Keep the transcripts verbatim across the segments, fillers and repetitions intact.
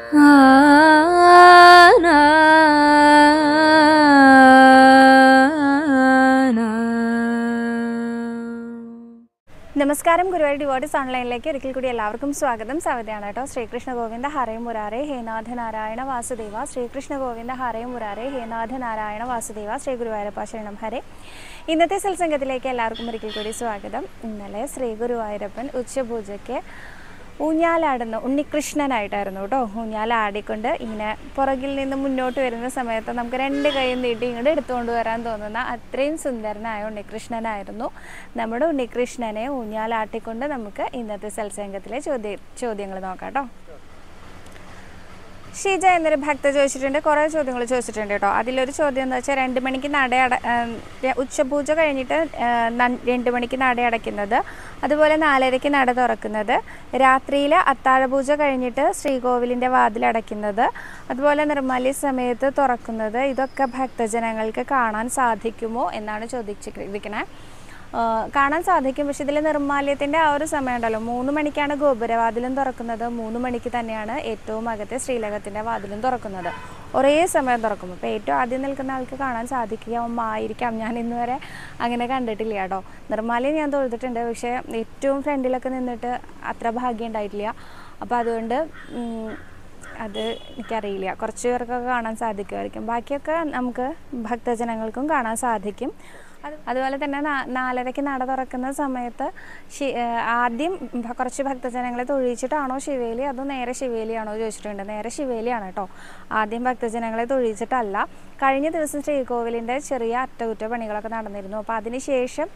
നമസ്കാരം, ഗുരുവായൂർ ഡിവോട്ടീസ് ഓൺലൈനിലേക്ക് ഒരിക്കൽ കൂടി എല്ലാവർക്കും സ്വാഗതം. സവിതയാണ് കേട്ടോ. ശ്രീകൃഷ്ണ ഗോവിന്ദ ഹരേ മുരാരേ ഹേനാഥ നാരായണ വാസുദേവ. ശ്രീകൃഷ്ണ ഗോവിന്ദ ഹരേ മുരാരേ ഹേനാഥ നാരായണ വാസുദേവ. ശ്രീ ഗുരുവായൂരപ്പ ശരണം ഹരേ. ഇന്നത്തെ സത്സംഗത്തിലേക്ക് എല്ലാവർക്കും ഒരിക്കൽ കൂടി സ്വാഗതം. ഇന്നലെ ശ്രീ ഗുരുവായൂരപ്പൻ ഉച്ചപൂജയ്ക്ക് ഊഞ്ഞാലാടുന്ന ഉണ്ണികൃഷ്ണനായിട്ടായിരുന്നു കേട്ടോ. ഊഞ്ഞാലാടിക്കൊണ്ട് ഇങ്ങനെ പുറകിൽ നിന്ന് മുന്നോട്ട് വരുന്ന സമയത്ത് നമുക്ക് രണ്ട് കൈയും നീട്ടി ഇങ്ങോട്ട് എടുത്തുകൊണ്ട് വരാൻ തോന്നുന്ന അത്രയും സുന്ദരനായ ഉണ്ണികൃഷ്ണനായിരുന്നു. നമ്മുടെ ഉണ്ണികൃഷ്ണനെ ഊഞ്ഞാലാട്ടിക്കൊണ്ട് നമുക്ക് ഇന്നത്തെ സത്സംഗത്തിലെ ചോദ്യ ചോദ്യങ്ങൾ നോക്കാം കേട്ടോ. ഷീജ എന്നൊരു ഭക്ത ചോദിച്ചിട്ടുണ്ട്, കുറേ ചോദ്യങ്ങൾ ചോദിച്ചിട്ടുണ്ട് കേട്ടോ. അതിലൊരു ചോദ്യം എന്ന് വെച്ചാൽ രണ്ട് മണിക്ക് നട അട ഉച്ചപൂജ കഴിഞ്ഞിട്ട് രണ്ട് മണിക്ക് നട അടയ്ക്കുന്നത്, അതുപോലെ നാലരയ്ക്ക് നട തുറക്കുന്നത്, രാത്രിയിൽ അത്താഴപൂജ കഴിഞ്ഞിട്ട് ശ്രീകോവിലിൻ്റെ വാതിലടയ്ക്കുന്നത്, അതുപോലെ നിർമ്മാല്യ സമയത്ത് തുറക്കുന്നത്, ഇതൊക്കെ ഭക്തജനങ്ങൾക്ക് കാണാൻ സാധിക്കുമോ എന്നാണ് ചോദിച്ചിരിക്കണേ. കാണാൻ സാധിക്കും. പക്ഷെ ഇതിൽ നിർമ്മാല്യത്തിൻ്റെ ആ ഒരു സമയം ഉണ്ടല്ലോ, മൂന്ന് മണിക്കാണ് ഗോപുരവാതിലും തുറക്കുന്നത്, മൂന്ന് മണിക്ക് തന്നെയാണ് ഏറ്റവും അകത്തെ ശ്രീലകത്തിൻ്റെ വാതിലും തുറക്കുന്നത്. ഒരേ സമയം തുറക്കും. അപ്പോൾ ഏറ്റവും ആദ്യം നിൽക്കുന്ന ആൾക്ക് കാണാൻ സാധിക്കാമായിരിക്കാം. ഞാൻ ഇന്ന് വരെ അങ്ങനെ കണ്ടിട്ടില്ല കേട്ടോ. നിർമ്മാല്യം ഞാൻ തൊഴുതിട്ടുണ്ട്, പക്ഷേ ഏറ്റവും ഫ്രണ്ടിലൊക്കെ നിന്നിട്ട് അത്ര ഭാഗ്യം ഉണ്ടായിട്ടില്ല. അപ്പോൾ അതുകൊണ്ട് അത് എനിക്കറിയില്ല. കുറച്ച് പേർക്കൊക്കെ കാണാൻ സാധിക്കുമായിരിക്കും, ബാക്കിയൊക്കെ നമുക്ക് ഭക്തജനങ്ങൾക്കും കാണാൻ സാധിക്കും. അത് അതുപോലെ തന്നെ നാലരയ്ക്ക് നട തുറക്കുന്ന സമയത്ത് ആദ്യം കുറച്ച് ഭക്തജനങ്ങളെ തൊഴിച്ചിട്ടാണോ ശിവേലി അതോ നേരെ ശിവേലിയാണോ ചോദിച്ചിട്ടുണ്ട്. നേരെ ശിവേലിയാണ് കേട്ടോ. ആദ്യം ഭക്തജനങ്ങളെ തൊഴിച്ചിട്ടല്ല. കഴിഞ്ഞ ദിവസം ശ്രീകോവിലിൻ്റെ ചെറിയ അറ്റകുറ്റപ്പണികളൊക്കെ നടന്നിരുന്നു. അപ്പോൾ അതിന് ശേഷം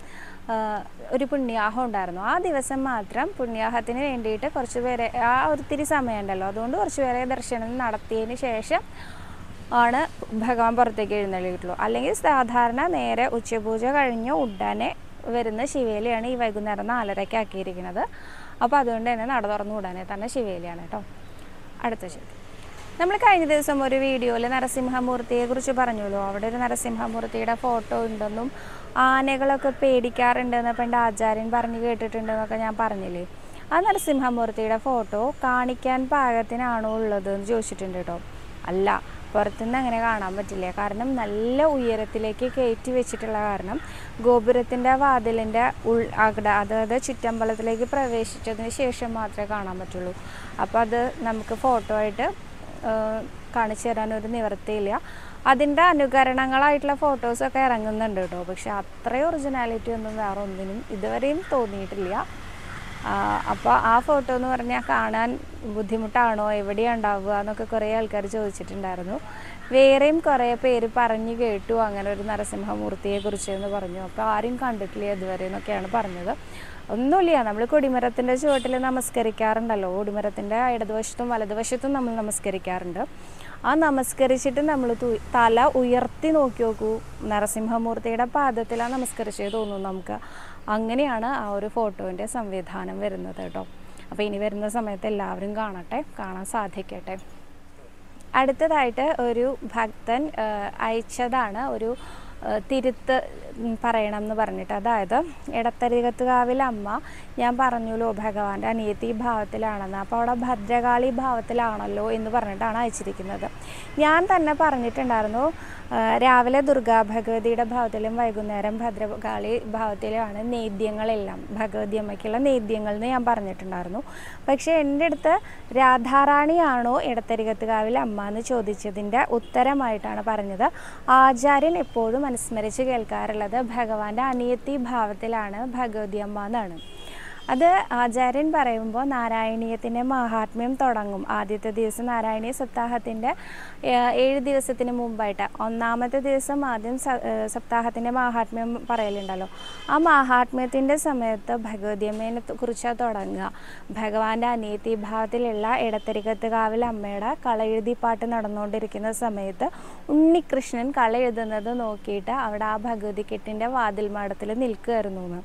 ഒരു പുണ്യാഹം ഉണ്ടായിരുന്നു. ആ ദിവസം മാത്രം പുണ്യാഹത്തിന് വേണ്ടിയിട്ട് കുറച്ച് പേരെ, ആ ഒത്തിരി സമയമുണ്ടല്ലോ, അതുകൊണ്ട് കുറച്ച് പേരെ ദർശനം നടത്തിയതിന് ശേഷം ആണ് ഭഗവാൻ പുറത്തേക്ക് എഴുന്നള്ളിയിട്ടുള്ളൂ. അല്ലെങ്കിൽ സാധാരണ നേരെ ഉച്ചപൂജ കഴിഞ്ഞ് ഉടനെ വരുന്ന ശിവേലിയാണ് ഈ വൈകുന്നേരം നാലരയ്ക്ക് ആക്കിയിരിക്കുന്നത്. അപ്പോൾ അതുകൊണ്ട് തന്നെ നട തുറന്ന് ഉടനെ തന്നെ ശിവേലിയാണ് കേട്ടോ. അടുത്ത ചോദ്യം, നമ്മൾ കഴിഞ്ഞ ദിവസം ഒരു വീഡിയോയിൽ നരസിംഹമൂർത്തിയെക്കുറിച്ച് പറഞ്ഞല്ലോ. അവിടെ ഒരു നരസിംഹമൂർത്തിയുടെ ഫോട്ടോ ഉണ്ടെന്നും ആനകളൊക്കെ പേടിക്കാറുണ്ടെന്ന് പണ്ട് ആചാര്യൻ പറഞ്ഞ് കേട്ടിട്ടുണ്ടെന്നൊക്കെ ഞാൻ പറഞ്ഞില്ലേ. ആ നരസിംഹമൂർത്തിയുടെ ഫോട്ടോ കാണിക്കാൻ പാകത്തിനാണോ ഉള്ളതെന്ന് ചോദിച്ചിട്ടുണ്ട് കേട്ടോ. അല്ല, പുറത്തുനിന്ന് അങ്ങനെ കാണാൻ പറ്റില്ല. കാരണം നല്ല ഉയരത്തിലേക്ക് കയറ്റി വെച്ചിട്ടുള്ള കാരണം ഗോപുരത്തിൻ്റെ വാതിലിൻ്റെ ഉൾ അകട അതായത് ചുറ്റമ്പലത്തിലേക്ക് പ്രവേശിച്ചതിന് ശേഷം മാത്രമേ കാണാൻ പറ്റുള്ളൂ. അപ്പോൾ അത് നമുക്ക് ഫോട്ടോ ആയിട്ട് കാണിച്ചു തരാനൊരു നിവൃത്തിയില്ല. അതിൻ്റെ അനുകരണങ്ങളായിട്ടുള്ള ഫോട്ടോസൊക്കെ ഇറങ്ങുന്നുണ്ട് കേട്ടോ. പക്ഷെ അത്രയും ഒറിജിനാലിറ്റി ഒന്നും വേറെ ഒന്നിനും ഇതുവരെയും തോന്നിയിട്ടില്ല. അപ്പോൾ ആ ഫോട്ടോ എന്ന് പറഞ്ഞാൽ കാണാൻ ബുദ്ധിമുട്ടാണോ, എവിടെയാണ് ഉണ്ടാവുക എന്നൊക്കെ കുറേ ആൾക്കാർ ചോദിച്ചിട്ടുണ്ടായിരുന്നു. വേറെയും കുറേ പേര് പറഞ്ഞു കേട്ടു അങ്ങനെ ഒരു നരസിംഹമൂർത്തിയെക്കുറിച്ച് എന്ന് പറഞ്ഞു. അപ്പോൾ ആരും കണ്ടിട്ടില്ല ഇതുവരെ എന്നൊക്കെയാണ് പറഞ്ഞത്. ഒന്നുമില്ല, നമ്മൾ കൊടിമരത്തിൻ്റെ ചുവട്ടിൽ നമസ്കരിക്കാറുണ്ടല്ലോ. കൊടിമരത്തിൻ്റെ ഇടതുവശത്തും വലതുവശത്തും നമ്മൾ നമസ്കരിക്കാറുണ്ട്. ആ നമസ്കരിച്ചിട്ട് നമ്മൾ തല ഉയർത്തി നോക്കി നോക്കൂ, നരസിംഹമൂർത്തിയുടെ പാദത്തിലാണ് നമസ്കരിച്ചത് തോന്നുന്നു നമുക്ക്. അങ്ങനെയാണ് ആ ഒരു ഫോട്ടോൻ്റെ സംവിധാനം വരുന്നത് കേട്ടോ. അപ്പോൾ ഇനി വരുന്ന സമയത്ത് എല്ലാവരും കാണട്ടെ, കാണാൻ സാധിക്കട്ടെ. അടുത്തതായിട്ട് ഒരു ഭക്തൻ അയച്ചതാണ് ഒരു തിരുത്ത് പറയണം എന്ന് പറഞ്ഞിട്ട്. അതായത് എടത്തരികത്തുകാവിൽ അമ്മ, ഞാൻ പറഞ്ഞല്ലോ ഭഗവാന്റെ അനിയത്തി ഭാവത്തിലാണെന്ന്, അപ്പോൾ അവിടെ ഭദ്രകാളി ഭാവത്തിലാണല്ലോ എന്ന് പറഞ്ഞിട്ടാണ് അയച്ചിരിക്കുന്നത്. ഞാൻ തന്നെ പറഞ്ഞിട്ടുണ്ടായിരുന്നു രാവിലെ ദുർഗാ ഭഗവതിയുടെ ഭാവത്തിലും വൈകുന്നേരം ഭദ്രകാളി ഭാവത്തിലുമാണ് നേദ്യങ്ങളെല്ലാം, ഭഗവതി അമ്മയ്ക്കുള്ള നേദ്യങ്ങൾ എന്ന് ഞാൻ പറഞ്ഞിട്ടുണ്ടായിരുന്നു. പക്ഷേ എൻ്റെ അടുത്ത് രാധാറാണിയാണോ എടത്തരികത്തുകാവിൽ അമ്മ എന്ന് ചോദിച്ചതിൻ്റെ ഉത്തരമായിട്ടാണ് പറഞ്ഞത്, ആചാര്യൻ എപ്പോഴും അനുസ്മരിച്ച് കേൾക്കാറുള്ളത് ഭഗവാന്റെ അനിയത്തി ഭാവത്തിലാണ് ഭഗവതി അമ്മ എന്നാണ്. അത് ആചാര്യൻ പറയുമ്പോൾ നാരായണീയത്തിൻ്റെ മഹാത്മ്യം തുടങ്ങും. ആദ്യത്തെ ദിവസം നാരായണീയ സപ്താഹത്തിൻ്റെ ഏഴ് ദിവസത്തിന് മുമ്പായിട്ട് ഒന്നാമത്തെ ദിവസം ആദ്യം സപ്താഹത്തിൻ്റെ മഹാത്മ്യം പറയലുണ്ടല്ലോ. ആ മഹാത്മ്യത്തിൻ്റെ സമയത്ത് ഭഗവതി അമ്മേനെ കുറിച്ചാണ് തുടങ്ങുക. ഭഗവാന്റെ അനിയത്തി ഭാവത്തിലുള്ള എടത്തരികത്തുകാവിൽ അമ്മയുടെ കളയെഴുതി പാട്ട് നടന്നുകൊണ്ടിരിക്കുന്ന സമയത്ത് ഉണ്ണികൃഷ്ണൻ കള എഴുതുന്നത് നോക്കിയിട്ട് അവിടെ ആ ഭഗവതി കെട്ടിൻ്റെ വാതിൽ മാടത്തിൽ നിൽക്കുമായിരുന്നു എന്ന്.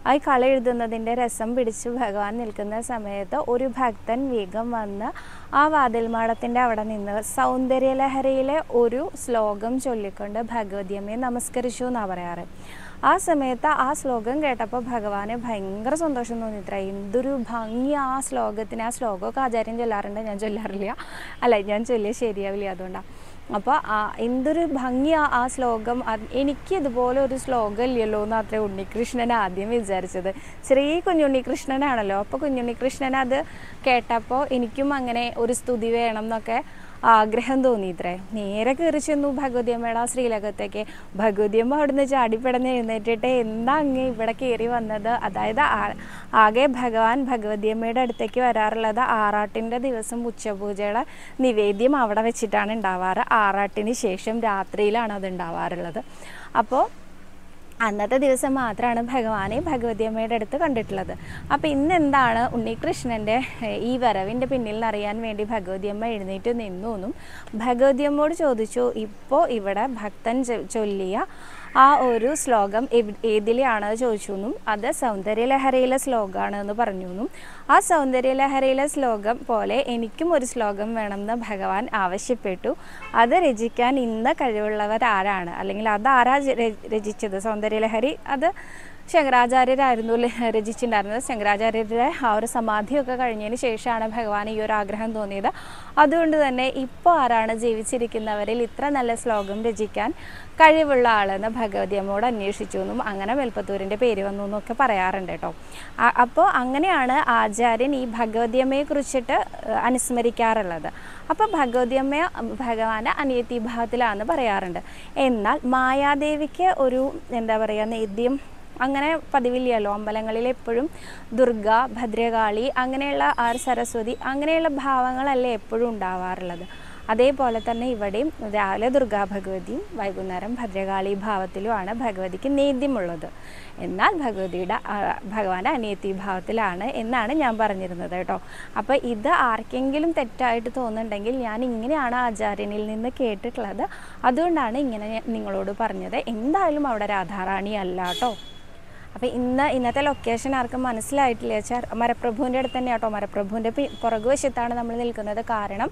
ആ കള എഴുതുന്നതിൻ്റെ രസം പിടിച്ച് ഭഗവാൻ നിൽക്കുന്ന സമയത്ത് ഒരു ഭക്തൻ വേഗം വന്ന് ആ വാതിൽമാടത്തിൻ്റെ അവിടെ നിന്ന് സൗന്ദര്യലഹരിയിലെ ഒരു ശ്ലോകം ചൊല്ലിക്കൊണ്ട് ഭഗവതിയമ്മയെ നമസ്കരിച്ചു എന്നാണ് പറയാറ്. ആ സമയത്ത് ആ ശ്ലോകം കേട്ടപ്പോൾ ഭഗവാന് ഭയങ്കര സന്തോഷം തോന്നിത്ര. എന്തൊരു ഭംഗി ആ ശ്ലോകത്തിന്. ആ ശ്ലോകമൊക്കെ ആചാര്യം ചൊല്ലാറുണ്ട്, ഞാൻ ചൊല്ലാറില്ല. അല്ല, ഞാൻ ചൊല്ലിയാൽ ശരിയാവില്ല, അതുകൊണ്ടാണ്. അപ്പോൾ ആ എന്തൊരു ഭംഗിയാ ആ ശ്ലോകം. എനിക്ക് ഇതുപോലെ ഒരു ശ്ലോകം ഇല്ലല്ലോ എന്ന് അത്ര ഉണ്ണികൃഷ്ണൻ ആദ്യം വിചാരിച്ചത്. ചെറിയ കുഞ്ഞുണ്ണികൃഷ്ണനാണല്ലോ. അപ്പോൾ കുഞ്ഞുണ്ണികൃഷ്ണൻ അത് കേട്ടപ്പോൾ എനിക്കും അങ്ങനെ ഒരു സ്തുതി വേണം എന്നൊക്കെ ആഗ്രഹം തോന്നിയിത്രേ. നേരെ കയറി ചെന്നു ഭഗവതിയമ്മയുടെ ആ ശ്രീലകത്തേക്ക്. ഭഗവതിയമ്മ അവിടുന്ന് ചാടിപ്പടന്ന് എഴുന്നേറ്റിട്ട് എന്താ അങ്ങ് ഇവിടെ കയറി വന്നത്? അതായത് ആകെ ഭഗവാൻ ഭഗവതിയമ്മയുടെ അടുത്തേക്ക് വരാറുള്ളത് ആറാട്ടിൻ്റെ ദിവസം ഉച്ചപൂജയുടെ നിവേദ്യം അവിടെ വെച്ചിട്ടാണ് ഉണ്ടാവാറ്. ആറാട്ടിന് ശേഷം രാത്രിയിലാണ് അത് ഉണ്ടാവാറുള്ളത്. അപ്പോൾ അന്നത്തെ ദിവസം മാത്രമാണ് ഭഗവാനെ ഭഗവതിയമ്മയുടെ അടുത്ത് കണ്ടിട്ടുള്ളത്. അപ്പോൾ ഇന്ന് എന്താണ് ഉണ്ണികൃഷ്ണൻ്റെ ഈ വരവിൻ്റെ പിന്നിൽ അറിയാൻ വേണ്ടി ഭഗവതിയമ്മ എഴുന്നേറ്റ് നിന്നു എന്നും ഭഗവതിയമ്മയോട് ചോദിച്ചു, ഇപ്പോൾ ഇവിടെ ഭക്തൻ ചൊല്ലിയ ആ ഒരു ശ്ലോകം ഏതിലെയാണ് ചോദിച്ചു എന്നും അത് സൗന്ദര്യലഹരിയിലെ ശ്ലോകമാണ് എന്ന് പറഞ്ഞു എന്നും ആ സൗന്ദര്യലഹരിയിലെ ശ്ലോകം പോലെ എനിക്കും ഒരു ശ്ലോകം വേണമെന്ന് ഭഗവാൻ ആവശ്യപ്പെട്ടു. അത് രചിക്കാൻ ഇന്ന് കഴിവുള്ളവരാരാണ്, അല്ലെങ്കിൽ അതാരാ രചിച്ചത്? സൗന്ദര്യലഹരി അത് ശങ്കരാചാര്യരായിരുന്നു രചിച്ചിട്ടുണ്ടായിരുന്നത്. ശങ്കരാചാര്യരുടെ ആ ഒരു സമാധിയൊക്കെ കഴിഞ്ഞതിന് ശേഷമാണ് ഭഗവാൻ ഈ ഒരു ആഗ്രഹം തോന്നിയത്. അതുകൊണ്ട് തന്നെ ഇപ്പോൾ ആരാണ് ജീവിച്ചിരിക്കുന്നവരിൽ ഇത്ര നല്ല ശ്ലോകം രചിക്കാൻ കഴിവുള്ള ആളെന്ന് ഭഗവതിയമ്മയോട് അന്വേഷിച്ചു എന്നും അങ്ങനെ മേൽപ്പത്തൂരിൻ്റെ പേര് വന്നു എന്നൊക്കെ പറയാറുണ്ട് കേട്ടോ. അപ്പോൾ അങ്ങനെയാണ് ആചാര്യൻ ഈ ഭഗവതിയമ്മയെ കുറിച്ചിട്ട് അനുസ്മരിക്കാറുള്ളത്. അപ്പോൾ ഭഗവതിയമ്മ ഭഗവാന്റെ അനിയത്തി ഭാവത്തിലാണെന്ന് പറയാറുണ്ട്. എന്നാൽ മായാദേവിക്ക് ഒരു എന്താ പറയുക നേദ്യം അങ്ങനെ പതിവില്ലല്ലോ. അമ്പലങ്ങളിൽ എപ്പോഴും ദുർഗ, ഭദ്രകാളി, അങ്ങനെയുള്ള ആർ സരസ്വതി അങ്ങനെയുള്ള ഭാവങ്ങളല്ലേ എപ്പോഴും ഉണ്ടാവാറുള്ളത്. അതേപോലെ തന്നെ ഇവിടെയും രാവിലെ ദുർഗാ ഭഗവതിയും വൈകുന്നേരം ഭദ്രകാളി ഭാവത്തിലുമാണ് ഭഗവതിക്ക് നേദ്യമുള്ളത്. എന്നാൽ ഭഗവതിയുടെ ഭഗവാന്റെ അനിയത്തി ഭാവത്തിലാണ് എന്നാണ് ഞാൻ പറഞ്ഞിരുന്നത് കേട്ടോ. അപ്പോൾ ഇത് ആർക്കെങ്കിലും തെറ്റായിട്ട് തോന്നുന്നുണ്ടെങ്കിൽ ഞാൻ ഇങ്ങനെയാണ് ആചാര്യനിൽ നിന്ന് കേട്ടിട്ടുള്ളത്, അതുകൊണ്ടാണ് ഇങ്ങനെ നിങ്ങളോട് പറഞ്ഞത്. എന്തായാലും അവിടെ രാധാറാണി അല്ല കേട്ടോ. അപ്പോൾ ഇന്ന് ഇന്നത്തെ ലൊക്കേഷൻ ആർക്കും മനസ്സിലായിട്ടില്ല വെച്ചാൽ മരപ്രഭുവിൻ്റെ അടുത്ത് തന്നെ കേട്ടോ. മരപ്രഭുവിൻ്റെ പുറകുവശത്താണ് നമ്മൾ നിൽക്കുന്നത്. കാരണം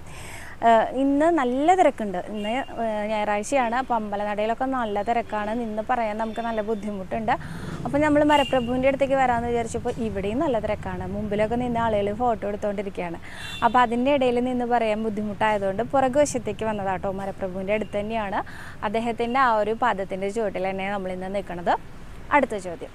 ഇന്ന് നല്ല തിരക്കുണ്ട്. ഇന്ന് ഞായറാഴ്ചയാണ്. അപ്പോൾ അമ്പലനടയിലൊക്കെ നല്ല തിരക്കാണ്. നിന്ന് പറയാൻ നമുക്ക് നല്ല ബുദ്ധിമുട്ടുണ്ട്. അപ്പോൾ നമ്മൾ മരപ്രഭുവിൻ്റെ അടുത്തേക്ക് വരാമെന്ന് വിചാരിച്ചപ്പോൾ ഇവിടെയും നല്ല തിരക്കാണ്. മുമ്പിലൊക്കെ നിന്ന് ആളുകൾ ഫോട്ടോ എടുത്തുകൊണ്ടിരിക്കുകയാണ്. അപ്പോൾ അതിൻ്റെ ഇടയിൽ നിന്ന് പറയാൻ ബുദ്ധിമുട്ടായതുകൊണ്ട് പുറകുവശത്തേക്ക് വന്നതാട്ടോ. മരപ്രഭുവിൻ്റെ അടുത്ത് തന്നെയാണ്. അദ്ദേഹത്തിൻ്റെ ആ ഒരു പാദത്തിൻ്റെ ചുവട്ടിൽ തന്നെ നമ്മളിന്ന് നിൽക്കുന്നത്. അടുത്ത ചോദ്യം,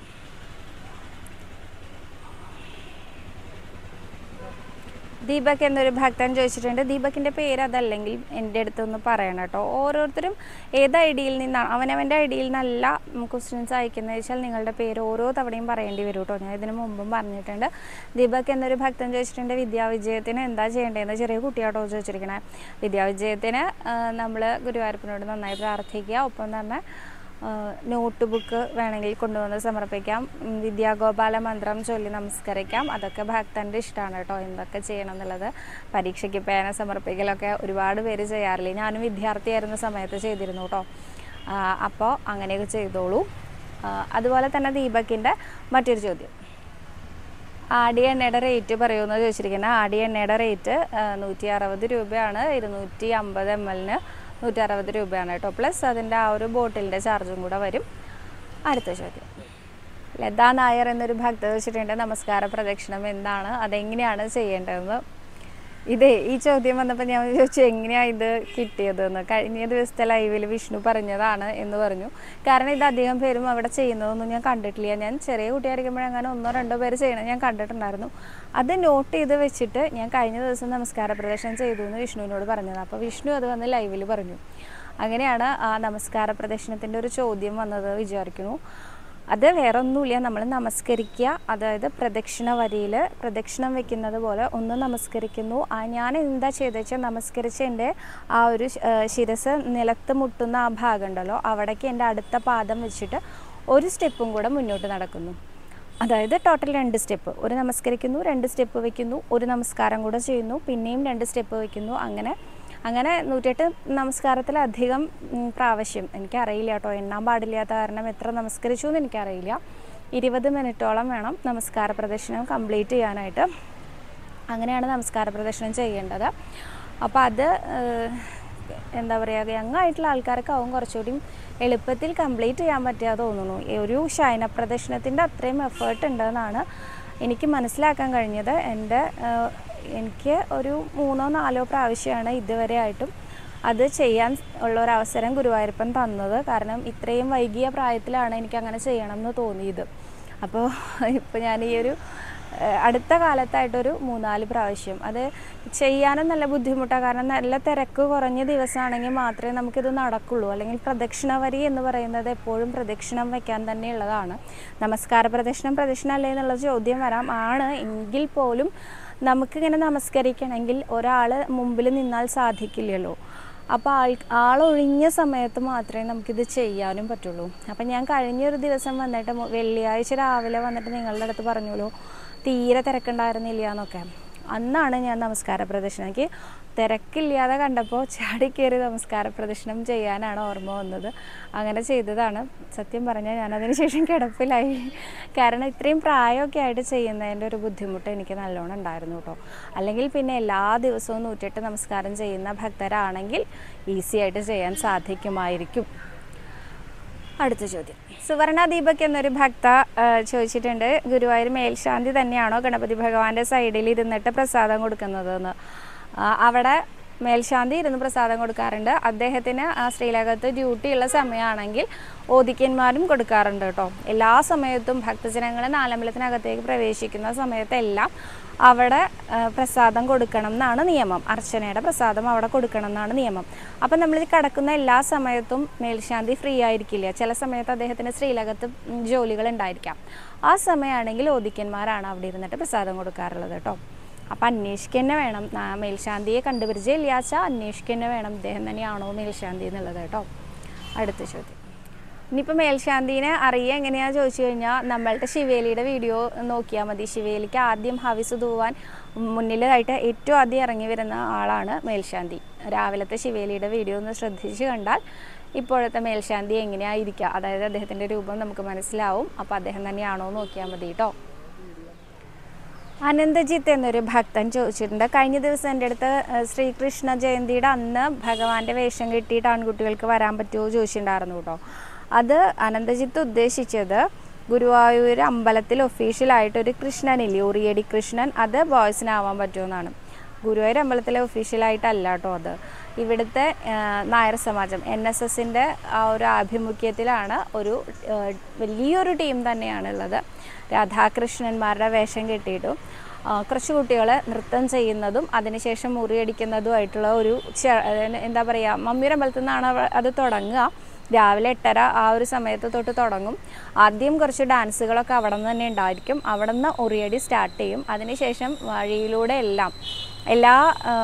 ദീപക് എന്നൊരു ഭക്തൻ ചോദിച്ചിട്ടുണ്ട്. ദീപകിൻ്റെ പേര് അതല്ലെങ്കിൽ എൻ്റെ അടുത്തൊന്ന് പറയണം കേട്ടോ. ഓരോരുത്തരും ഏത് ഐ ഡിയിൽ നിന്നാണ് അവനവൻ്റെ ഐ ഡിയിൽ നിന്നല്ല ക്വസ്റ്റ്യൻസ് അയക്കുന്നത് വെച്ചാൽ നിങ്ങളുടെ പേര് ഓരോ തവണയും പറയേണ്ടി വരും കേട്ടോ. ഞാൻ ഇതിന് മുമ്പും പറഞ്ഞിട്ടുണ്ട്. ദീപക് എന്നൊരു ഭക്തൻ ചോദിച്ചിട്ടുണ്ട്, വിദ്യാവിജയത്തിന് എന്താ ചെയ്യേണ്ടതെന്ന്. ചെറിയ കുട്ടിയാട്ടോ ചോദിച്ചിരിക്കണേ. വിദ്യാവിജയത്തിന് നമ്മൾ ഗുരുവായൂരപ്പനോട് നന്നായി പ്രാർത്ഥിക്കുക. ഒപ്പം തന്നെ നോട്ട് ബുക്ക് വേണമെങ്കിൽ കൊണ്ടുവന്ന് സമർപ്പിക്കാം. വിദ്യാഗോപാല മന്ത്രം ചൊല്ലി നമസ്കരിക്കാം. അതൊക്കെ ഭക്തൻ്റെ ഇഷ്ടമാണ് കേട്ടോ, എന്തൊക്കെ ചെയ്യണം എന്നുള്ളത്. പരീക്ഷയ്ക്ക് പേന സമർപ്പിക്കലൊക്കെ ഒരുപാട് പേര് ചെയ്യാറില്ല. ഞാനും വിദ്യാർത്ഥിയായിരുന്ന സമയത്ത് ചെയ്തിരുന്നു കേട്ടോ. അപ്പോൾ അങ്ങനെയൊക്കെ ചെയ്തോളൂ. അതുപോലെ തന്നെ ദീപകിൻ്റെ മറ്റൊരു ചോദ്യം, ആടി എണ്ണയുടെ റേറ്റ് പറയുമെന്ന് ചോദിച്ചിരിക്കുന്നത്. ആടി എണ്ണയുടെ റേറ്റ് നൂറ്റി അറുപത് രൂപയാണ്. ഇരുന്നൂറ്റി അമ്പത് എം എല്ലിന് നൂറ്റി അറുപത് രൂപയാണ് കേട്ടോ. പ്ലസ് അതിൻ്റെ ആ ഒരു ബോട്ടിലിൻ്റെ ചാർജും കൂടെ വരും. അടുത്ത ചോദ്യം, ലതാ നായർ എന്നൊരു ഭക്ത വെച്ചിട്ടുണ്ട്, നമസ്കാര പ്രദക്ഷിണം എന്താണ്, അതെങ്ങനെയാണ് ചെയ്യേണ്ടതെന്ന്. ഇതേ ഈ ചോദ്യം വന്നപ്പോൾ ഞാൻ ചോദിച്ചു എങ്ങനെയാണ് ഇത് കിട്ടിയതെന്ന്. കഴിഞ്ഞ ദിവസത്തെ ലൈവിൽ വിഷ്ണു പറഞ്ഞതാണ് എന്ന് പറഞ്ഞു. കാരണം ഇത് അധികം പേരും അവിടെ ചെയ്യുന്നതൊന്നും ഞാൻ കണ്ടിട്ടില്ല. ഞാൻ ചെറിയ കുട്ടിയായിരിക്കുമ്പോഴങ്ങനെ ഒന്നോ രണ്ടോ പേര് ചെയ്യണം ഞാൻ കണ്ടിട്ടുണ്ടായിരുന്നു. അത് നോട്ട് ചെയ്ത് വെച്ചിട്ട് ഞാൻ കഴിഞ്ഞ ദിവസം നമസ്കാര പ്രദക്ഷിണം ചെയ്തു എന്ന് വിഷ്ണുവിനോട് പറഞ്ഞത്. അപ്പോൾ വിഷ്ണു അത് വന്ന് ലൈവിൽ പറഞ്ഞു. അങ്ങനെയാണ് ആ നമസ്കാര പ്രദക്ഷിണത്തിൻ്റെ ഒരു ചോദ്യം വന്നത് വിചാരിക്കുന്നു. അത് വേറെ ഒന്നുമില്ല, നമ്മൾ നമസ്കരിക്കുക. അതായത് പ്രദക്ഷിണ വരിയിൽ പ്രദക്ഷിണം വെക്കുന്നത് പോലെ ഒന്ന് നമസ്കരിക്കുന്നു. ആ ഞാൻ എന്താ ചെയ്തത് വെച്ചാൽ നമസ്കരിച്ച് എൻ്റെ ആ ഒരു ശിരസ് നിലത്ത് മുട്ടുന്ന ആ ഭാഗം ഉണ്ടല്ലോ, അവിടേക്ക് എൻ്റെ അടുത്ത പാദം വെച്ചിട്ട് ഒരു സ്റ്റെപ്പും കൂടെ മുന്നോട്ട് നടക്കുന്നു. അതായത് ടോട്ടൽ രണ്ട് സ്റ്റെപ്പ്. ഒരു നമസ്കരിക്കുന്നു, രണ്ട് സ്റ്റെപ്പ് വയ്ക്കുന്നു, ഒരു നമസ്കാരം കൂടെ ചെയ്യുന്നു, പിന്നെയും രണ്ട് സ്റ്റെപ്പ് വയ്ക്കുന്നു. അങ്ങനെ അങ്ങനെ നൂറ്റെട്ട് നമസ്കാരത്തിലധികം പ്രാവശ്യം, എനിക്കറിയില്ല കേട്ടോ, എണ്ണാൻ പാടില്ലാത്ത കാരണം എത്ര നമസ്കരിച്ചു എന്ന് എനിക്കറിയില്ല. ഇരുപത് മിനിറ്റോളം വേണം നമസ്കാര പ്രദക്ഷിണം കംപ്ലീറ്റ് ചെയ്യാനായിട്ട്. അങ്ങനെയാണ് നമസ്കാര പ്രദക്ഷിണം ചെയ്യേണ്ടത്. അപ്പോൾ അത് എന്താ പറയുക, യങ്ങായിട്ടുള്ള ആൾക്കാർക്കാവും കുറച്ചുകൂടി എളുപ്പത്തിൽ കംപ്ലീറ്റ് ചെയ്യാൻ പറ്റുക തോന്നുന്നു. ഒരു ശയന പ്രദക്ഷിണത്തിൻ്റെ അത്രയും എഫേർട്ട് ഉണ്ടെന്നാണ് എനിക്ക് മനസ്സിലാക്കാൻ കഴിഞ്ഞത്. എൻ്റെ എനിക്ക് ഒരു മൂന്നോ നാലോ പ്രാവശ്യമാണ് ഇതുവരെ ആയിട്ടും അത് ചെയ്യാൻ ഉള്ളൊരവസരം ഗുരുവായൂരപ്പൻ തന്നത്. കാരണം ഇത്രയും വൈകിയ പ്രായത്തിലാണ് എനിക്കങ്ങനെ ചെയ്യണം എന്ന് തോന്നിയത്. അപ്പോൾ ഇപ്പോൾ ഞാൻ ഈ ഒരു അടുത്ത കാലത്തായിട്ടൊരു മൂന്നാല് പ്രാവശ്യം അത് ചെയ്യാനും നല്ല ബുദ്ധിമുട്ടാണ്. കാരണം നല്ല തിരക്ക് കുറഞ്ഞ ദിവസമാണെങ്കിൽ മാത്രമേ നമുക്കിത് നടക്കുള്ളൂ. അല്ലെങ്കിൽ പ്രദക്ഷിണ വരി എന്ന് പറയുന്നത് എപ്പോഴും പ്രദക്ഷിണം വയ്ക്കാൻ തന്നെയുള്ളതാണ്. നമസ്കാര പ്രദക്ഷിണം പ്രദക്ഷിണം അല്ലേ എന്നുള്ള ചോദ്യം വരാം. ആണ് എങ്കിൽ പോലും നമുക്കിങ്ങനെ നമസ്കരിക്കണമെങ്കിൽ ഒരാൾ മുമ്പിൽ നിന്നാൽ സാധിക്കില്ലല്ലോ. അപ്പോൾ ആൾ ആളൊഴിഞ്ഞ സമയത്ത് മാത്രമേ നമുക്കിത് ചെയ്യാനും പറ്റുള്ളൂ. അപ്പം ഞാൻ കഴിഞ്ഞൊരു ദിവസം വന്നിട്ട് വെള്ളിയാഴ്ച രാവിലെ വന്നിട്ട് നിങ്ങളുടെ അടുത്ത് പറഞ്ഞല്ലോ തീരെ തിരക്കുണ്ടായിരുന്നില്ല എന്നൊക്കെ. അന്നാണ് ഞാൻ നമസ്കാര പ്രദക്ഷിണം, എനിക്ക് തിരക്കില്ലാതെ കണ്ടപ്പോൾ ചാടിക്കയറി നമസ്കാര പ്രദക്ഷിണം ചെയ്യാനാണ് ഓർമ്മ വന്നത്. അങ്ങനെ ചെയ്തതാണ്. സത്യം പറഞ്ഞാൽ ഞാനതിന് ശേഷം കിടപ്പിലായി. കാരണം ഇത്രയും പ്രായമൊക്കെ ആയിട്ട് ചെയ്യുന്നതിൻ്റെ ഒരു ബുദ്ധിമുട്ട് എനിക്ക് നല്ലോണം ഉണ്ടായിരുന്നു കേട്ടോ. അല്ലെങ്കിൽ പിന്നെ എല്ലാ ദിവസവും നൂറ്റെട്ട് നമസ്കാരം ചെയ്യുന്ന ഭക്തരാണെങ്കിൽ ഈസി ആയിട്ട് ചെയ്യാൻ സാധിക്കുമായിരിക്കും. അടുത്ത ചോദ്യം, സുവർണ ദീപക് എന്നൊരു ഭക്ത ചോദിച്ചിട്ടുണ്ട്, ഗുരുവായൂർ മേൽശാന്തി തന്നെയാണോ ഗണപതി ഭഗവാന്റെ സൈഡിൽ ഇരുന്നിട്ട് പ്രസാദം കൊടുക്കുന്നതെന്ന്? അവിടെ മേൽശാന്തി ഇരുന്ന് പ്രസാദം കൊടുക്കാറുണ്ട്. അദ്ദേഹത്തിന് ആ ശ്രീലകത്ത് ഡ്യൂട്ടിയുള്ള സമയമാണെങ്കിൽ ഓദിക്കന്മാരും കൊടുക്കാറുണ്ട് കേട്ടോ. എല്ലാ സമയത്തും ഭക്തജനങ്ങൾ നാലമ്പലത്തിനകത്തേക്ക് പ്രവേശിക്കുന്ന സമയത്തെല്ലാം അവിടെ പ്രസാദം കൊടുക്കണം എന്നാണ് നിയമം. അർച്ചനയുടെ പ്രസാദം അവിടെ കൊടുക്കണം എന്നാണ് നിയമം. അപ്പം നമ്മൾ കിടക്കുന്ന എല്ലാ സമയത്തും മേൽശാന്തി ഫ്രീ ആയിരിക്കില്ല. ചില സമയത്ത് അദ്ദേഹത്തിന് ശ്രീലകത്ത് ജോലികൾ ഉണ്ടായിരിക്കാം. ആ സമയമാണെങ്കിൽ ഓദിക്കന്മാരാണ് അവിടെ ഇരുന്നിട്ട് പ്രസാദം കൊടുക്കാറുള്ളത് കേട്ടോ. അപ്പം അന്വേഷിക്കുക തന്നെ വേണം. മേൽശാന്തിയെ കണ്ടുപരിചയം ഇല്ലാച്ചാൽ അന്വേഷിക്കുക തന്നെ വേണം ഇദ്ദേഹം തന്നെയാണോ മേൽശാന്തി എന്നുള്ളത് കേട്ടോ. അടുത്ത ചോദ്യം, ഇനിയിപ്പോൾ മേൽശാന്തിനെ അറിയുക എങ്ങനെയാണെന്ന് ചോദിച്ചു കഴിഞ്ഞാൽ നമ്മളുടെ ശിവേലിയുടെ വീഡിയോ നോക്കിയാൽ മതി. ശിവേലിക്ക് ആദ്യം ഹവിസ് തൂവാൻ മുന്നിലായിട്ട് ഏറ്റവും ആദ്യം ഇറങ്ങി വരുന്ന ആളാണ് മേൽശാന്തി. രാവിലത്തെ ശിവേലിയുടെ വീഡിയോ ഒന്ന് ശ്രദ്ധിച്ച് കണ്ടാൽ ഇപ്പോഴത്തെ മേൽശാന്തി എങ്ങനെയായിരിക്കുക, അതായത് അദ്ദേഹത്തിൻ്റെ രൂപം നമുക്ക് മനസ്സിലാവും. അപ്പോൾ അദ്ദേഹം തന്നെയാണോ നോക്കിയാൽ മതി കേട്ടോ. അനന്തജിത്ത് എന്നൊരു ഭക്തൻ ചോദിച്ചിട്ടുണ്ട്, കഴിഞ്ഞ ദിവസം എൻ്റെ അടുത്ത് ശ്രീകൃഷ്ണ ജയന്തിയുടെ അന്ന് ഭഗവാന്റെ വേഷം കെട്ടിയിട്ട് ആൺകുട്ടികൾക്ക് വരാൻ പറ്റുമോ ചോദിച്ചിട്ടുണ്ടായിരുന്നു കേട്ടോ. അത് അനന്തജിത്ത് ഉദ്ദേശിച്ചത് ഗുരുവായൂർ അമ്പലത്തിൽ ഒഫീഷ്യലായിട്ടൊരു കൃഷ്ണനില്ലേ, ഉറിയടി കൃഷ്ണൻ, അത് ബോയ്സിനാവാൻ പറ്റുമെന്നാണ്. ഗുരുവായൂർ അമ്പലത്തിലെ ഒഫീഷ്യലായിട്ടല്ല കേട്ടോ. അത് ഇവിടുത്തെ നായർ സമാജം എൻ എസ് എസിൻ്റെ ആ ഒരു ആഭിമുഖ്യത്തിലാണ് ഒരു വലിയൊരു ടീം തന്നെയാണുള്ളത്. രാധാകൃഷ്ണന്മാരുടെ വേഷം കെട്ടിയിട്ടും കുറച്ച് കുട്ടികൾ നൃത്തം ചെയ്യുന്നതും അതിനുശേഷം മുറിയടിക്കുന്നതുമായിട്ടുള്ള ഒരു എന്താ പറയുക, മമ്മിയുടെ അമ്പലത്തിൽ നിന്നാണ് അത് തുടങ്ങുക. രാവിലെ എട്ടര ആ ഒരു സമയത്ത് തൊട്ട് തുടങ്ങും. ആദ്യം കുറച്ച് ഡാൻസുകളൊക്കെ അവിടെ നിന്ന് തന്നെ ഉണ്ടായിരിക്കും. അവിടെ നിന്ന് ഉറിയടി സ്റ്റാർട്ട് ചെയ്യും. അതിനുശേഷം വഴിയിലൂടെ എല്ലാം എല്ലാ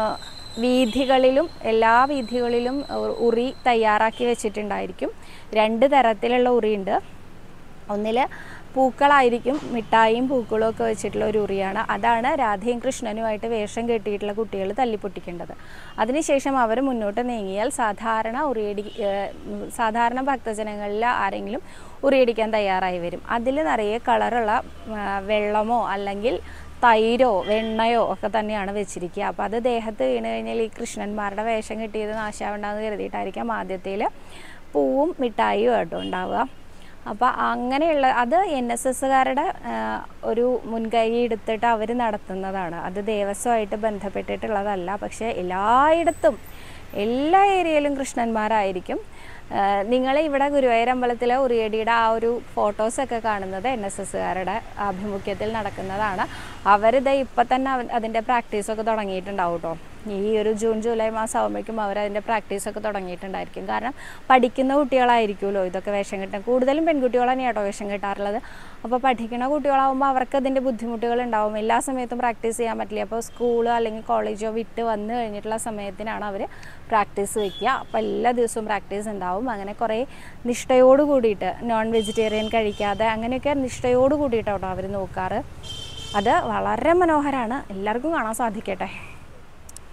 വീഥികളിലും എല്ലാ വീഥികളിലും ഉറി തയ്യാറാക്കി വെച്ചിട്ടുണ്ടായിരിക്കും. രണ്ട് തരത്തിലുള്ള ഉറിയുണ്ട്. ഒന്നിൽ പൂക്കളായിരിക്കും, മിഠായിയും പൂക്കളും ഒക്കെ വെച്ചിട്ടുള്ള ഒരു ഉറിയാണ്. അതാണ് രാധയും കൃഷ്ണനുമായിട്ട് വേഷം കെട്ടിയിട്ടുള്ള കുട്ടികൾ തല്ലിപ്പൊട്ടിക്കേണ്ടത്. അതിനുശേഷം അവർ മുന്നോട്ട് നീങ്ങിയാൽ സാധാരണ ഉറിയടി സാധാരണ ഭക്തജനങ്ങളിൽ ആരെങ്കിലും ഉറിയടിക്കാൻ തയ്യാറായി വരും. അതിൽ നിറയെ കളറുള്ള വെള്ളമോ അല്ലെങ്കിൽ തൈരോ വെണ്ണയോ ഒക്കെ തന്നെയാണ് വെച്ചിരിക്കുക. അപ്പോൾ അത് ദേഹത്ത് വീണ് കഴിഞ്ഞാൽ ഈ കൃഷ്ണന്മാരുടെ വേഷം കിട്ടിയത് നാശാവണ്ടെന്ന് കരുതിയിട്ടായിരിക്കാം ആദ്യത്തേൽ പൂവും മിഠായിയും ആട്ടോ ഉണ്ടാവുക. അപ്പോൾ അങ്ങനെയുള്ള അത് എൻ എസ് എസ്സുകാരുടെ ഒരു മുൻകൈ എടുത്തിട്ട് അവർ നടത്തുന്നതാണ്. അത് ദേവസ്വമായിട്ട് ബന്ധപ്പെട്ടിട്ടുള്ളതല്ല. പക്ഷേ എല്ലായിടത്തും എല്ലാ ഏരിയയിലും കൃഷ്ണന്മാരായിരിക്കും. നിങ്ങൾ ഇവിടെ ഗുരുവായൂർ അമ്പലത്തിലെ ഉറിയടിയുടെ ആ ഒരു ഫോട്ടോസൊക്കെ കാണുന്നത് എൻ എസ് എസ്സുകാരുടെ ആഭിമുഖ്യത്തിൽ നടക്കുന്നതാണ്. അവരിത് ഇപ്പം തന്നെ അതിൻ്റെ പ്രാക്ടീസൊക്കെ തുടങ്ങിയിട്ടുണ്ടാവും കേട്ടോ. ഈ ഒരു ജൂൺ ജൂലൈ മാസം ആകുമ്പോഴേക്കും അവരതിൻ്റെ പ്രാക്ടീസൊക്കെ തുടങ്ങിയിട്ടുണ്ടായിരിക്കും. കാരണം പഠിക്കുന്ന കുട്ടികളായിരിക്കുമല്ലോ ഇതൊക്കെ വേഷം കെട്ടാൻ. കൂടുതലും പെൺകുട്ടികളാണ് കേട്ടോ വേഷം കെട്ടാറുള്ളത്. അപ്പോൾ പഠിക്കുന്ന കുട്ടികളാകുമ്പോൾ അവർക്ക് അതിൻ്റെ ബുദ്ധിമുട്ടുകൾ ഉണ്ടാവും. എല്ലാ സമയത്തും പ്രാക്ടീസ് ചെയ്യാൻ പറ്റില്ല. അപ്പോൾ സ്കൂളോ അല്ലെങ്കിൽ കോളേജോ വിട്ട് വന്ന് കഴിഞ്ഞിട്ടുള്ള സമയത്തിനാണ് അവർ പ്രാക്ടീസ് വയ്ക്കുക. അപ്പോൾ എല്ലാ ദിവസവും പ്രാക്ടീസ് ഉണ്ടാവും. അങ്ങനെ കുറേ നിഷ്ഠയോട് കൂടിയിട്ട് നോൺ വെജിറ്റേറിയൻ കഴിക്കാതെ അങ്ങനെയൊക്കെ നിഷ്ഠയോട് കൂടിയിട്ടാട്ടോ അവർ നോക്കാറ്. അത് വളരെ മനോഹരമാണ്. എല്ലാവർക്കും കാണാൻ സാധിക്കട്ടെ.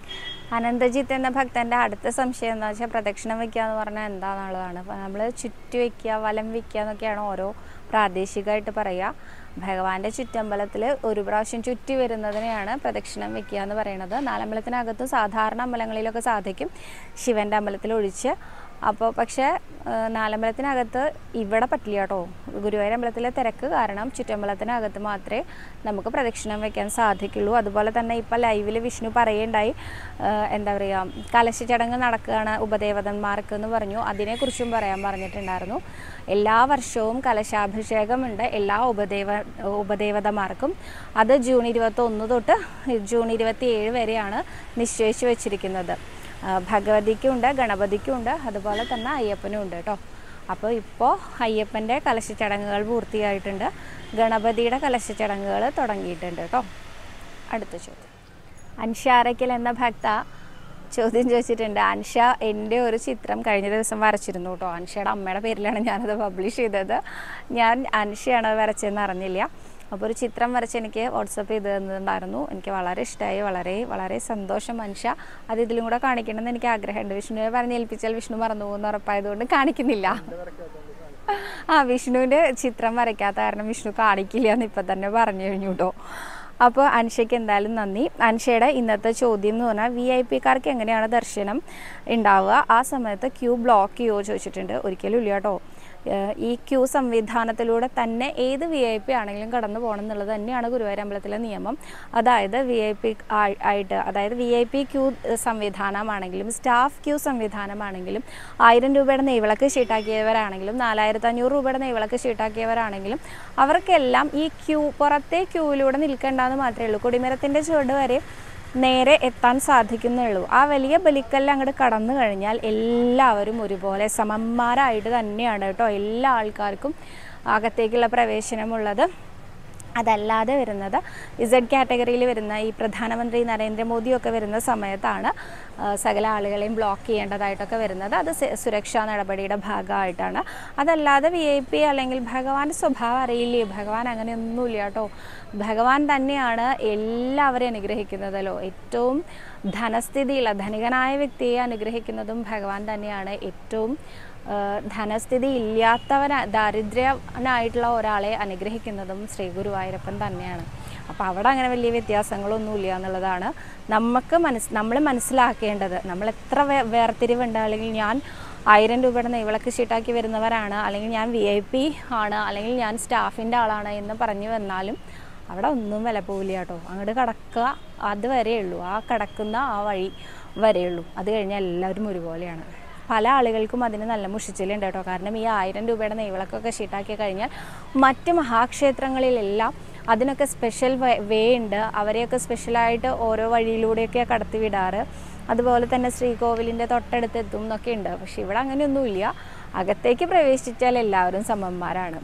അനന്തജിത്ത് എന്ന ഭക്തൻ്റെ അടുത്ത സംശയം എന്താ വെച്ചാൽ പ്രദക്ഷിണം വയ്ക്കുക എന്ന് പറഞ്ഞാൽ എന്താണെന്നുള്ളതാണ്. നമ്മൾ ചുറ്റി വയ്ക്കുക, വലം വയ്ക്കുക എന്നൊക്കെയാണ് ഓരോ പ്രാദേശികമായിട്ട് പറയുക. ഭഗവാന്റെ ചുറ്റമ്പലത്തിൽ ഒരു പ്രാവശ്യം ചുറ്റി വരുന്നതിനെയാണ് പ്രദക്ഷിണം വയ്ക്കുക എന്ന് പറയുന്നത്. നാലമ്പലത്തിനകത്തും സാധാരണ അമ്പലങ്ങളിലൊക്കെ സാധിക്കും, ശിവൻ്റെ അമ്പലത്തിൽ ഒഴിച്ച്. അപ്പോൾ പക്ഷേ നാലമ്പലത്തിനകത്ത് ഇവിടെ പറ്റില്ല കേട്ടോ. ഗുരുവായൂർ അമ്പലത്തിലെ തിരക്ക് കാരണം ചുറ്റമ്പലത്തിനകത്ത് മാത്രമേ നമുക്ക് പ്രദക്ഷിണം വയ്ക്കാൻ സാധിക്കുള്ളൂ. അതുപോലെ തന്നെ ഇപ്പോൾ ലൈവിൽ വിഷ്ണു പറയുണ്ടായി, എന്താ പറയുക, കലശ ചടങ്ങ് നടക്കുകയാണ് ഉപദേവതന്മാർക്ക് എന്ന് പറഞ്ഞു. അതിനെക്കുറിച്ചും പറയാൻ പറഞ്ഞിട്ടുണ്ടായിരുന്നു. എല്ലാ വർഷവും കലശാഭിഷേകമുണ്ട് എല്ലാ ഉപദേവ ഉപദേവതമാർക്കും. അത് ജൂൺ ഇരുപത്തൊന്ന് തൊട്ട് ജൂൺ ഇരുപത്തി ഏഴ് വരെയാണ് നിശ്ചയിച്ചു വച്ചിരിക്കുന്നത്. ഭഗവതിക്കുണ്ട്, ഗണപതിക്കുണ്ട്, അതുപോലെ തന്നെ അയ്യപ്പനും ഉണ്ട് കേട്ടോ. അപ്പോൾ ഇപ്പോൾ അയ്യപ്പൻ്റെ കലശ ചടങ്ങുകൾ പൂർത്തിയായിട്ടുണ്ട്, ഗണപതിയുടെ കലശ ചടങ്ങുകൾ തുടങ്ങിയിട്ടുണ്ട് കേട്ടോ. അടുത്ത ചോദ്യം, അൻഷാരക്കൽ എന്ന ഭക്ത ചോദ്യം ചോദിച്ചിട്ടുണ്ട്. അൻഷ എൻ്റെ ഒരു ചിത്രം കഴിഞ്ഞ ദിവസം വരച്ചിരുന്നു കേട്ടോ. അൻഷയുടെ അമ്മയുടെ പേരിലാണ് ഞാനത് പബ്ലിഷ് ചെയ്തത്. ഞാൻ അൻഷയാണ് വരച്ചതെന്ന് അറിഞ്ഞില്ല. അപ്പോൾ ഒരു ചിത്രം വരച്ച് എനിക്ക് വാട്സപ്പ് ചെയ്ത് തന്നിട്ടുണ്ടായിരുന്നു. എനിക്ക് വളരെ ഇഷ്ടമായി, വളരെ വളരെ സന്തോഷം. അൻഷ അത് ഇതിലും കൂടെ കാണിക്കണമെന്ന് എനിക്ക് ആഗ്രഹമുണ്ട്. വിഷ്ണുവിനെ പറഞ്ഞ് ഏൽപ്പിച്ചാൽ വിഷ്ണു മറന്നു പോകുന്ന ഉറപ്പായതുകൊണ്ട് കാണിക്കുന്നില്ല. ആ വിഷ്ണുവിൻ്റെ ചിത്രം വരയ്ക്കാത്ത കാരണം വിഷ്ണു കാണിക്കില്ല എന്ന് ഇപ്പം തന്നെ പറഞ്ഞു കഴിഞ്ഞു കേട്ടോ. അപ്പോൾ അൻഷയ്ക്ക് എന്തായാലും നന്ദി. അൻഷയുടെ ഇന്നത്തെ ചോദ്യം എന്ന് പറഞ്ഞാൽ വി ഐ പിക്കാർക്ക് എങ്ങനെയാണ് ദർശനം ഉണ്ടാവുക, ആ സമയത്ത് ക്യൂ ബ്ലോക്ക് ചെയ്യുമോ ചോദിച്ചിട്ടുണ്ട്. ഒരിക്കലും ഇല്ല കേട്ടോ. ഈ ക്യൂ സംവിധാനത്തിലൂടെ തന്നെ ഏത് വി ഐ പി ആണെങ്കിലും കടന്നു പോകണം എന്നുള്ളത് തന്നെയാണ് ഗുരുവായൂർ അമ്പലത്തിലെ നിയമം. അതായത് വി ഐ പി ആയിട്ട്, അതായത് വി ഐ പി ക്യൂ സംവിധാനമാണെങ്കിലും സ്റ്റാഫ് ക്യൂ സംവിധാനമാണെങ്കിലും ആയിരം രൂപയുടെ നെയ്വിളക്ക് ഷീട്ടാക്കിയവരാണെങ്കിലും നാലായിരത്തി അഞ്ഞൂറ് രൂപയുടെ നെയ്വിളക്ക് ഷീട്ടാക്കിയവരാണെങ്കിലും അവർക്കെല്ലാം ഈ ക്യൂ പുറത്തെ ക്യൂവിലൂടെ നിൽക്കേണ്ടെന്ന് മാത്രമേ ഉള്ളൂ. കൊടിമരത്തിൻ്റെ ചുവട് വരെ നേരെ എത്താൻ സാധിക്കുന്നേ ഉള്ളൂ. ആ വലിയ ബലിക്കല്ല് അങ്ങോട്ട് കടന്നു കഴിഞ്ഞാൽ എല്ലാവരും ഒരുപോലെ സമന്മാരായിട്ട് തന്നെയാണ് കേട്ടോ എല്ലാ ആൾക്കാർക്കും അകത്തേക്കുള്ള പ്രവേശനമുള്ളത്. അതല്ലാതെ വരുന്നത് ഇസഡ് കാറ്റഗറിയിൽ വരുന്ന ഈ പ്രധാനമന്ത്രി നരേന്ദ്രമോദിയൊക്കെ വരുന്ന സമയത്താണ് സകല ആളുകളെയും ബ്ലോക്ക് ചെയ്യേണ്ടതായിട്ടൊക്കെ വരുന്നത്. അത് സുരക്ഷാ നടപടിയുടെ ഭാഗമായിട്ടാണ്. അതല്ലാതെ വി ഐ പി അല്ലെങ്കിൽ ഭഗവാന്റെ സ്വഭാവം അറിയില്ലേ, ഭഗവാൻ അങ്ങനെയൊന്നുമില്ല കേട്ടോ. ഭഗവാൻ തന്നെയാണ് എല്ലാവരെയും അനുഗ്രഹിക്കുന്നതല്ലോ. ഏറ്റവും ധനസ്ഥിതിയുള്ള ധനികനായ വ്യക്തിയെ അനുഗ്രഹിക്കുന്നതും ഭഗവാൻ തന്നെയാണ്. ഏറ്റവും ധനസ്ഥിതി ഇല്ലാത്തവന ദാരിദ്ര്യനായിട്ടുള്ള ഒരാളെ അനുഗ്രഹിക്കുന്നതും ശ്രീ ഗുരുവായൂരപ്പൻ തന്നെയാണ്. അപ്പോൾ അവിടെ അങ്ങനെ വലിയ വ്യത്യാസങ്ങളൊന്നുമില്ല എന്നുള്ളതാണ് നമുക്ക് മനസ് നമ്മൾ മനസ്സിലാക്കേണ്ടത്. നമ്മൾ എത്ര വേ വേർതിരിവുണ്ട്, അല്ലെങ്കിൽ ഞാൻ ആയിരം രൂപയുടെ നെയ്വിളക്ക് ഷീട്ടാക്കി വരുന്നവരാണ്, അല്ലെങ്കിൽ ഞാൻ വി ഐ പി ആണ്, അല്ലെങ്കിൽ ഞാൻ സ്റ്റാഫിൻ്റെ ആളാണ് എന്ന് പറഞ്ഞു വന്നാലും അവിടെ ഒന്നും വില പോവില്ല കേട്ടോ. അങ്ങോട്ട് കടക്കുക അതുവരെയുള്ളൂ, ആ കടക്കുന്ന ആ വഴി വരെയുള്ളൂ. അത് കഴിഞ്ഞാൽ എല്ലാവരും ഒരുപോലെയാണ്. പല ആളുകൾക്കും അതിന് നല്ല മുഷിച്ചിലുണ്ട് കേട്ടോ. കാരണം ഈ ആയിരം രൂപയുടെ നെയ്വിളക്കൊക്കെ ഷീട്ടാക്കി കഴിഞ്ഞാൽ മറ്റ് മഹാക്ഷേത്രങ്ങളിലെല്ലാം അതിനൊക്കെ സ്പെഷ്യൽ വേ ഉണ്ട്. അവരെയൊക്കെ സ്പെഷ്യലായിട്ട് ഓരോ വഴിയിലൂടെയൊക്കെ കടത്തി വിടാറ്. അതുപോലെ തന്നെ ശ്രീകോവിലിൻ്റെ തൊട്ടടുത്ത് എത്തും എന്നൊക്കെ ഉണ്ട്. പക്ഷെ ഇവിടെ അങ്ങനെയൊന്നുമില്ല. അകത്തേക്ക് പ്രവേശിച്ചാൽ എല്ലാവരും സമന്മാരാണ്.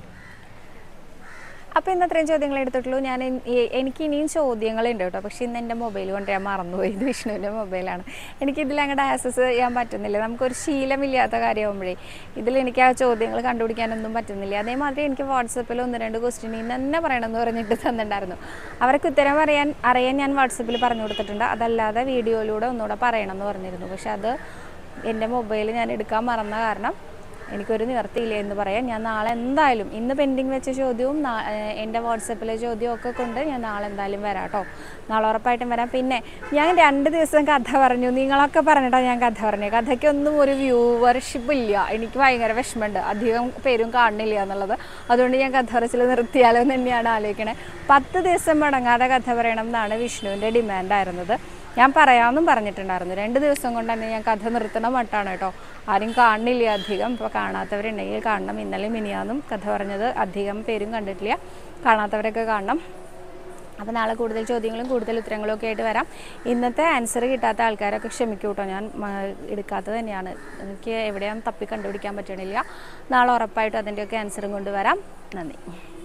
അപ്പോൾ ഇന്ന് അത്രയും ചോദ്യങ്ങൾ എടുത്തിട്ടുള്ളൂ. ഞാൻ എനിക്ക് ഇനിയും ചോദ്യങ്ങളുണ്ട് കേട്ടോ. പക്ഷേ ഇന്ന് എൻ്റെ മൊബൈൽ കൊണ്ട് ഞാൻ മറന്നുപോയി. ഇത് വിഷ്ണുവിൻ്റെ മൊബൈലാണ്. എനിക്കിതിൽ അങ്ങോട്ട് ആക്സസ് ചെയ്യാൻ പറ്റുന്നില്ല. നമുക്കൊരു ശീലമില്ലാത്ത കാര്യമാകുമ്പോഴേ ഇതിൽ എനിക്ക് ആ ചോദ്യങ്ങൾ കണ്ടുപിടിക്കാനൊന്നും പറ്റുന്നില്ല. അതേമാതിരി എനിക്ക് വാട്സപ്പിൽ ഒന്ന് രണ്ട് ക്വസ്റ്റ്യൻ ഇന്ന് തന്നെ പറയണമെന്ന് പറഞ്ഞിട്ട് തന്നിട്ടുണ്ടായിരുന്നു. അവർക്ക് ഉത്തരം അറിയാൻ അറിയാൻ ഞാൻ വാട്സപ്പിൽ പറഞ്ഞു കൊടുത്തിട്ടുണ്ട്. അതല്ലാതെ വീഡിയോയിലൂടെ ഒന്നുകൂടെ പറയണമെന്ന് പറഞ്ഞിരുന്നു. പക്ഷെ അത് എൻ്റെ മൊബൈൽ ഞാൻ എടുക്കാൻ മറന്ന കാരണം എനിക്കൊരു നിവർത്തിയില്ല എന്ന് പറയാം. ഞാൻ നാളെ എന്തായാലും ഇന്ന് പെൻഡിങ് വെച്ച ചോദ്യവും എൻ്റെ വാട്സപ്പിലെ ചോദ്യവും ഒക്കെ കൊണ്ട് ഞാൻ നാളെ എന്തായാലും വരാം കേട്ടോ. നാളെ ഉറപ്പായിട്ടും വരാം. പിന്നെ ഞാൻ രണ്ട് ദിവസം കഥ പറഞ്ഞു, നിങ്ങളൊക്കെ പറഞ്ഞിട്ടാണ് ഞാൻ കഥ പറഞ്ഞു. കഥയ്ക്കൊന്നും ഒരു വ്യൂവർഷിപ്പ് ഇല്ല. എനിക്ക് ഭയങ്കര വിഷമമുണ്ട്, അധികം പേരും കാണുന്നില്ല എന്നുള്ളത്. അതുകൊണ്ട് ഞാൻ കഥ പറച്ചിൽ നിർത്തിയാലോ എന്ന് തന്നെയാണ് ആലോചിക്കണേ. പത്ത് ദിവസം മുടങ്ങാതെ കഥ പറയണം എന്നാണ് വിഷ്ണുവിൻ്റെ ഡിമാൻഡായിരുന്നത്. ഞാൻ പറയാമെന്നും പറഞ്ഞിട്ടുണ്ടായിരുന്നു. രണ്ട് ദിവസം കൊണ്ട് തന്നെ ഞാൻ കഥ നിർത്തണ മട്ടാണ് കേട്ടോ. ആരും കാണുന്നില്ല അധികം. ഇപ്പോൾ കാണാത്തവരുണ്ടെങ്കിൽ കാണണം. ഇന്നലെ മിനിയാന്നും കഥ പറഞ്ഞത് അധികം പേരും കണ്ടിട്ടില്ല. കാണാത്തവരൊക്കെ കാണണം. അപ്പോൾ നാളെ കൂടുതൽ ചോദ്യങ്ങളും കൂടുതൽ ഉത്തരങ്ങളും ഒക്കെ ആയിട്ട് വരാം. ഇന്നത്തെ ആൻസർ കിട്ടാത്ത ആൾക്കാരൊക്കെ ക്ഷമിക്കൂ കേട്ടോ. ഞാൻ എടുക്കാത്തത് തന്നെയാണ്. എനിക്ക് എവിടെയാണ് തപ്പി കണ്ടുപിടിക്കാൻ പറ്റണില്ല. നാളെ ഉറപ്പായിട്ടും അതിൻ്റെയൊക്കെ ആൻസറും കൊണ്ടുവരാം. നന്ദി.